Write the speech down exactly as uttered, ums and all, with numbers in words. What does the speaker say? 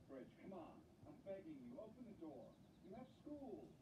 fridge. Come on. I'm begging you. Open the door. You have school.